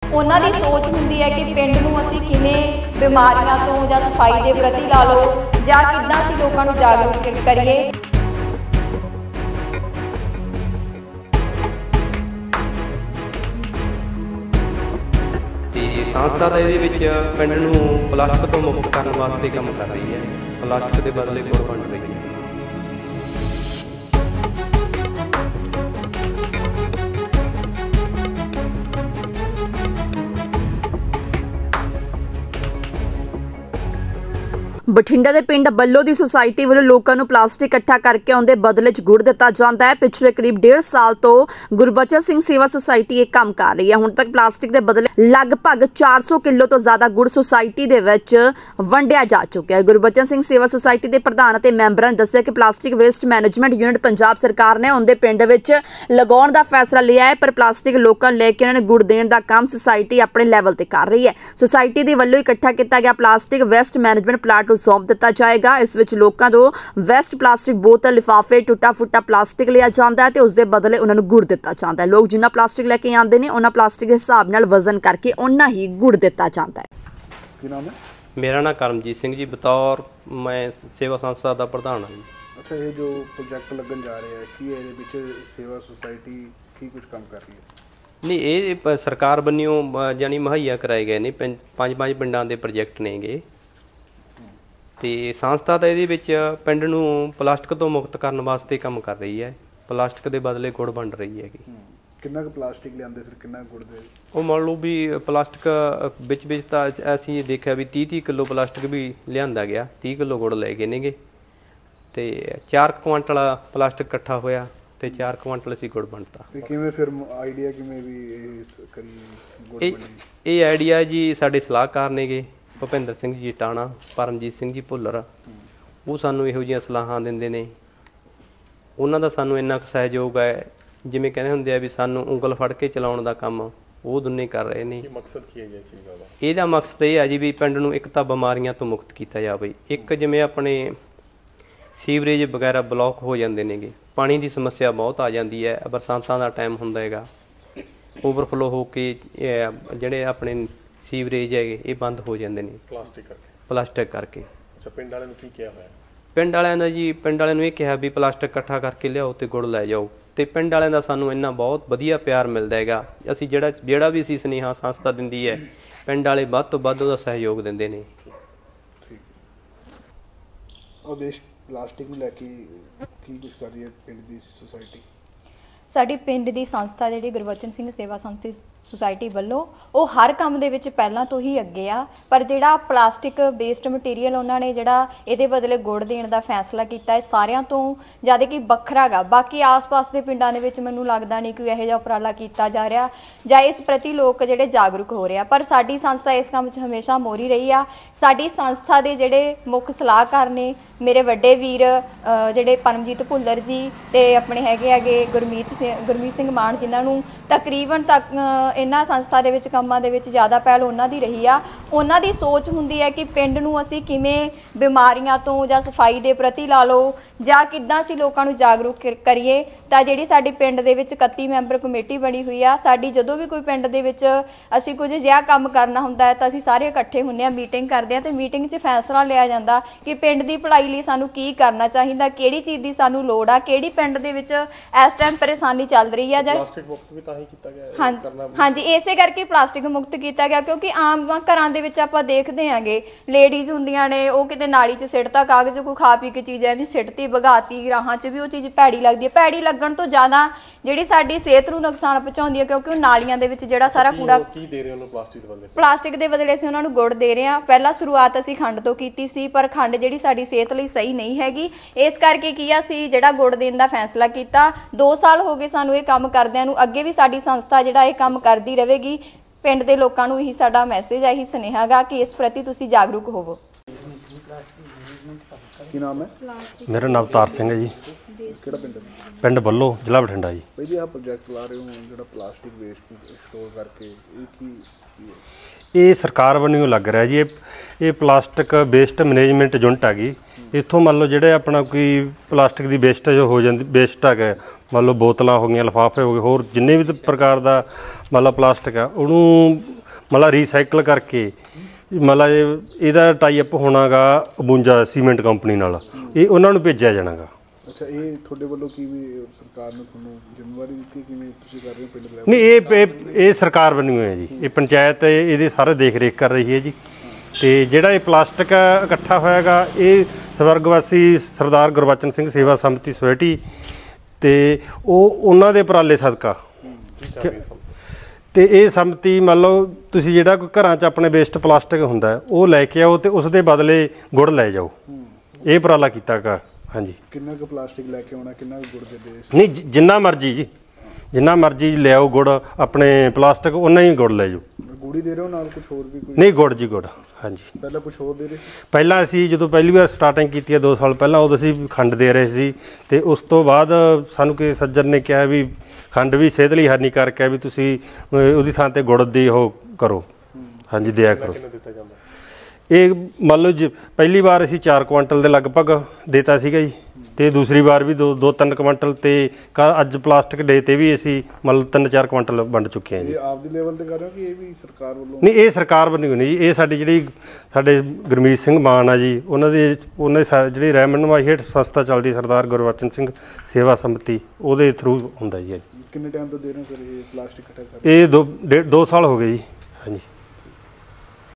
ਉਹਨਾਂ ਦੀ ਸੋਚ ਹੁੰਦੀ ਹੈ ਕਿ ਪਿੰਡ ਨੂੰ ਅਸੀਂ ਕਿਵੇਂ ਬਿਮਾਰੀਆਂ ਤੋਂ ਜਾਂ ਸਫਾਈ ਦੇ ਪ੍ਰਤੀ ਲਾ ਲਓ ਜਾਂ ਕਿੱਦਾਂ ਅਸੀਂ ਲੋਕਾਂ ਨੂੰ ਜਾਗਰੂਕ ਕਰੀਏ। संस्था तो ये पिंड नूं प्लास्टिक तो मुक्त करने वास्ते काम कर रही है। प्लास्टिक के बदले गुड़ बन रही है। बठिंडा के पिंड बल्लो की सोसायटी वालों लोगों को प्लास्टिक इकट्ठा करके उनके बदले च गुड़ दिता जाता है। पिछले करीब 1.5 साल तो गुरबचन सिंह सेवा सोसायटी ये काम कर रही है। हुण तक प्लास्टिक के बदले लगभग 400 किलो तो ज्यादा गुड़ सोसायटी दे विच वंडिया जा चुका है। गुरबचन सिंह सेवा सोसायटी के प्रधान और मैंबरां ने दस्सिया कि plastic waste management unit Punjab सरकार ने उनके पिंड विच लगाउण दा फैसला लिया है, पर प्लास्टिक लोगों लैके उन्होंने गुड़ देण दा काम सोसायटी अपने लैवल ते कर रही है। सोसायटी दे वल्लों इकट्ठा किया गया प्लास्टिक वेस्ट मैनेजमेंट प्लांट सौंप दिता जाएगा। इस विच लोकां तों वेस्ट प्लास्टिक बोतल लिफाफे टुटा फुटा प्लास्टिक लिया जाता है तो उसके बदले उन्होंने गुड़ दिता जाता है। लोग जिन्ना प्लास्टिक लैके आते हैं उन्ना प्लास्टिक के हिसाब नाल वजन करके उन्ना ही गुड़ दिता जाता है। नाम है? मेरा नाम करमजीत सिंह जी, बतौर मैं सेवा संस्था का प्रधान हाँ जी। अच्छा, ये जो प्रोजेक्ट लगन जा रहे हैं की ये विच सेवा सोसाइटी की कुछ काम कर रही है? नहीं, ये सरकार बन्नियों जानी मुहैया कराए गए ने 5 पिंडां दे प्रोजेक्ट ने गे ते संस्था तो ये पिंड नूं प्लास्टिक तो मुक्त करने वास्ते काम कर रही है। प्लास्टिक के बदले गुड़ बन रही है। कितना प्लास्टिक लियाते फिर कितना गुड़ दे? वो मान लो भी प्लास्टिक बिच तो असीं देखा भी 30 किलो प्लास्टिक भी लिया गया, 30 किलो गुड़ लै गए ने ते 4 क्वांटल प्लास्टिक इकट्ठा होया ते 4 क्वांटल असीं गुड़ बनता। किवें फिर आइडिया किवें भी करी गुड़ बनी? ये आइडिया जी साडे सलाहकार ने गे भुपिंदर सिंह जी टाणा, परमजीत सिंह जी भुल्लर, वो सानू इहो जिहियां सलाहां दिंदे ने। उन्हां दा सानू इन्ना क सहयोग है, जिवें कहंदे हुंदे आ भी सानू उंगल फड़ के चलाउण दा काम वो दोने कर रहे ने। मकसद की है जी चीज़ दा? ਇਹਦਾ मकसद ये है जी भी पिंड नूं एक तां बिमारियां तो मुक्त कीता जावे, एक जिवें अपने सीवरेज वगैरह ब्लॉक हो जाते नेगे, पानी की समस्या बहुत आ जाती है, बरसांतां दा टाइम हुंदा हैगा, ओवरफ्लो हो के जिहड़े अपने सीवरेज है ये बंद हो जाते हैं प्लास्टिक करके। अच्छा, पिंड वाले की क्या है? पिंड वालियां दा जी पिंड वालियां नूं ये कहा भी प्लास्टिक इकट्ठा करके लियाओ तो गुड़ लै जाओ, तो पिंड वालियां दा सानूं इन्ना बहुत वधिया प्यार मिलदा हैगा। असीं ਜਿਹੜਾ भी असीं सुनेहा संस्था दिंदी है पिंड वाले वध तो वध उहदा सहयोग दिंदे ने। उद्देश प्लास्टिक नूं लैके की कुछ कर रही है पिंड दी सोसाइटी? साडी पिंड दी संस्था जिहड़ी गुरबचन सिंह सेवा संस्था सोसाइटी वालों वो हर काम दे विच पहलां तो ही अगे आ, पर जिहड़ा प्लास्टिक वेस्ट मटीरियल उन्होंने जिहड़ा इहदे बदले गुड़ देण दा फैसला कीता है सारियां तो ज़्यादा कि वखरा गा। बाकी आस पास के पिंडां दे विच मैनूं लगदा नहीं कोई इहो जिहा उपराला कीता जा रहा जां इस प्रति लोग जिहड़े जागरूक हो रहे आ, पर साडी संस्था इस काम 'च हमेशा मोरी रही आ। साडी संस्था दे जिहड़े मुख सलाहकार ने मेरे वड्डे वीर जिहड़े परमजीत भुल्लर जी ते अपने हैगे गुरमीत सिंह मान, जिन्हां नूं तकरीबन तक इन्हां संस्था दे विच कामां दे विच ज़्यादा पहल उन्हां दी रही आ। उन्हां दी सोच हुंदी है कि पिंड नूं असीं किवें बिमारियां तो जां सफाई दे प्रति ला लो जां किद्दां असीं लोकां नूं जागरूक करिए। तां जिहड़ी साडी पिंड दे विच 31 मैंबर कमेटी बनी हुई आ, साडी जदों भी कोई पिंड दे विच असीं कुछ जिहा काम करना हुंदा है तां असीं सारे इकट्ठे हुंदे आ, मीटिंग करदे आ ते मीटिंग 'च फैसला लिया जांदा कि पिंड दी भलाई लई सानूं की करना चाहीदा, किहड़ी चीज़ दी सानूं लोड़ आ, किहड़ी पिंड दे विच इस टाइम परेशानी चल रही है। प्लास्टिक मुक्त भी तां ही कीता गया हाँ जी, इसे करके प्लास्टिक मुक्त किया गया क्योंकि आम घरां दे विच आपां देखदे आंगे लेडीज़ हुंदियां ने वो किते नाली 'च सिੱਟता कागज़, कोई खा पी के चीज़ एवें सिੱਟਤੀ भगाती राहां 'च भी वो चीज़ भैड़ी लगदी है। भैड़ी लगण तो ज़्यादा जिहड़ी साडी सेहत नूं नुकसान पहुंचाउंदी है क्योंकि नालियां दे विच जिहड़ा सारा कूड़ा की दे रहे हो प्लास्टिक दे बदले असीं उन्हां नूं गुड़ दे रहे हां। पहला शुरुआत असीं खंड तो कीती सी, पर खंड जिहड़ी साडी सेहत लई सही नहीं हैगी, इस करके की असीं जिहड़ा गुड़ देण दा फैसला कीता। 2 साल हो गए सानूं ये काम करदिआं नूं, अगे भी साडी संस्था जिहड़ा ये काम करदी रहेगी। पिंड दे लोकां नूं यही साडा मैसेज है, यही सुनेहा गा कि इस प्रति तुसीं जागरूक होवो। की नाम है? मेरा नाम अवतार सिंह है जी, पिंड बल्लो जिला बठिंडा जी। भाई जी आप प्रोजेक्ट ला रहे हो जो प्लास्टिक वेस्ट स्टोर करके ये सरकार वालों लग रहा जी, ये प्लास्टिक वेस्ट मैनेजमेंट यूनिट हैगी। इत्थों मान लो जिहड़े अपना कोई प्लास्टिक की वेस्टेज हो जाती वेस्ट है, मान लो बोतलां हो गई, लिफाफे हो गए, होर जिन्ने भी प्रकार का मान लो प्लास्टिक है उन्होंने ਮਤਲਬ ਰੀਸਾਈਕਲ ਕਰਕੇ ਮਤਲਬ ਇਹਦਾ ਟਾਈ ਅਪ ਹੋਣਾਗਾ ਅਬੂੰਜਾ ਸੀਮੈਂਟ ਕੰਪਨੀ ਨਾਲ, ਇਹ ਉਹਨਾਂ ਨੂੰ ਭੇਜਿਆ ਜਾਣਾਗਾ। ਅੱਛਾ, ਇਹ ਤੁਹਾਡੇ ਵੱਲੋਂ ਕੀ ਵੀ ਸਰਕਾਰ ਨੇ ਤੁਹਾਨੂੰ ਜ਼ਿੰਮੇਵਾਰੀ ਦਿੱਤੀ, ਕਿਵੇਂ ਤੁਸੀਂ ਕਰ ਰਹੇ ਹੋ ਪਿੰਡ ਲੈਵਲ? ਨਹੀਂ, ਇਹ ਸਰਕਾਰ ਬਣੀ ਹੋਈ ਹੈ ਜੀ, ਇਹ ਪੰਚਾਇਤ ਇਹਦੇ ਸਾਰੇ ਦੇਖ ਰੇਖ ਕਰ ਰਹੀ ਹੈ ਜੀ। ਤੇ ਜਿਹੜਾ ਇਹ ਪਲਾਸਟਿਕ ਇਕੱਠਾ ਹੋਇਆਗਾ, ਇਹ ਸਵਰਗਵਾਸੀ ਸਰਦਾਰ ਗੁਰਬਚਨ ਸਿੰਘ ਸੇਵਾ ਸਮਿਤੀ ਸੁਸਾਇਟੀ ਤੇ ਉਹਨਾਂ ਦੇ ਉਪਰਾਲੇ ਸਦਕਾ ਤੇ ਇਹ ਸਮਿਤੀ ਮੰਨ ਲਓ ਤੁਸੀਂ ਜਿਹੜਾ ਕੋਈ ਘਰਾਂ 'ਚ ਆਪਣੇ ਵੇਸਟ ਪਲਾਸਟਿਕ ਹੁੰਦਾ ਉਹ ਲੈ ਕੇ ਆਓ ਤੇ ਉਸ ਦੇ ਬਦਲੇ ਗੁੜ ਲੈ ਜਾਓ, ਇਹ ਉਪਰਾਲਾ ਕੀਤਾ ਗਾ। ਹਾਂਜੀ, ਕਿੰਨਾ ਕੁ ਪਲਾਸਟਿਕ ਲੈ ਕੇ ਆਉਣਾ, ਕਿੰਨਾ ਕੁ ਗੁੜ ਦੇ ਦੇ? ਨਹੀਂ, ਜਿੰਨਾ ਮਰਜ਼ੀ ਜੀ, ਜਿੰਨਾ ਮਰਜ਼ੀ ਲਿਆਓ ਗੁੜ, ਆਪਣੇ ਪਲਾਸਟਿਕ ਉਹਨਾਂ ਹੀ ਗੁੜ ਲੈ ਜਾਓ। ਗੂੜੀ ਦੇ ਰਹੇ ਹੋ ਨਾਲ ਕੁਝ ਹੋਰ ਵੀ? ਕੋਈ ਨਹੀਂ, ਗੁੜ ਜੀ, ਗੁੜ। ਹਾਂਜੀ, ਪਹਿਲਾਂ ਕੁਝ ਹੋਰ ਦੇ ਰਹੇ? ਪਹਿਲਾਂ ਅਸੀਂ ਜਦੋਂ ਪਹਿਲੀ ਵਾਰ ਸਟਾਰਟਿੰਗ ਕੀਤੀ ਹੈ 2 ਸਾਲ ਪਹਿਲਾਂ, ਉਦੋਂ ਅਸੀਂ ਖੰਡ ਦੇ ਰਹੇ ਸੀ ਤੇ ਉਸ ਤੋਂ ਬਾਅਦ ਸਾਨੂੰ ਕਿਸੇ ਸੱਜਣ ਨੇ ਕਿਹਾ ਵੀ ਖੰਡ ਵੀ ਸਿਹਤ ਲਈ ਹਾਨੀਕਾਰਕ ਹੈ, ਵੀ ਤੁਸੀਂ ਉਹਦੀ ਥਾਂ ਤੇ ਗੁੜ ਦੀ ਉਹ ਕਰੋ। ਹਾਂਜੀ, ਦਿਆ ਕਰੋ। ਇਹ ਮੰਨ ਲਓ ਜੀ ਪਹਿਲੀ ਵਾਰ ਅਸੀਂ 4 ਕੁਆਂਟਲ ਦੇ ਲਗਭਗ ਦੇਤਾ ਸੀਗਾ ਜੀ, ਤੇ ਦੂਸਰੀ ਵਾਰ ਵੀ 2-3 ਕੁਆਂਟਲ, ਤੇ ਅੱਜ ਪਲਾਸਟਿਕ ਡੇ ਤੇ ਵੀ ਅਸੀਂ ਮਤਲਬ 3-4 ਕੁਆਂਟਲ ਵੰਡ ਚੁੱਕੇ ਹਾਂ ਜੀ। ਇਹ ਆਪ ਦੀ ਲੈਵਲ ਤੇ ਕਰ ਰਹੇ ਹੋ ਕਿ ਇਹ ਵੀ ਸਰਕਾਰ ਵੱਲੋਂ? ਨਹੀਂ, ਇਹ ਸਰਕਾਰ ਵੱਲੋਂ ਨਹੀਂ ਜੀ, ਇਹ ਸਾਡੀ ਜਿਹੜੀ ਸਾਡੇ ਗੁਰਮੀਤ ਸਿੰਘ ਮਾਨ ਆ ਜੀ, ਉਹਨਾਂ ਦੀ ਜਿਹੜੀ ਰਹਿਨੁਮਾਈ ਹੇਠ ਸੰਸਥਾ ਚੱਲਦੀ ਸਰਦਾਰ ਗੁਰਬਚਨ ਸਿੰਘ ਸੇਵਾ ਸਮਿਤੀ, ਉਹਦੇ ਥਰੂ ਹੁੰਦਾ ਜੀ। ਕਿੰਨੇ ਟਾਈਮ ਤੋਂ ਦੇ ਰਹੇ ਹੋ ਸਰ ਇਹ ਪਲਾਸਟਿਕ ਇਕੱਠਾ ਕਰ? ਇਹ 2 ਸਾਲ ਹੋ ਗਏ ਜੀ। ਹਾਂਜੀ।